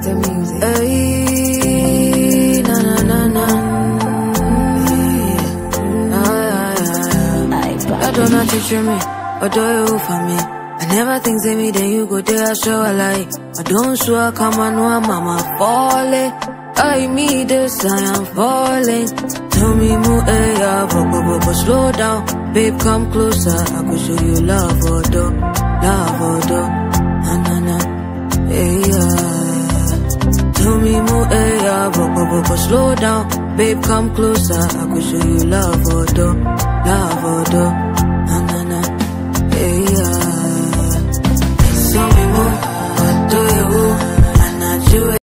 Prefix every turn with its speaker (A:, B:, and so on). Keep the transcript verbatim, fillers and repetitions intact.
A: the music.
B: Hey, na na na na. I don't know to treat me, or do you for me? I never think say me, then you go there, show a lie. I don't swear, come on, no, mama falling. I me this, I am falling. Tell me more, eh, yeah, but, but, but, but slow down. Babe, come closer, I could show you love, or do, love, or do. Na na na, eh, yeah. Tell me more, eh, yeah, but, but, but, but slow down. Babe, come closer, I could show you love, or do, love, or do. Na na na, eh, yeah. Tell me more, what do you, and I do it.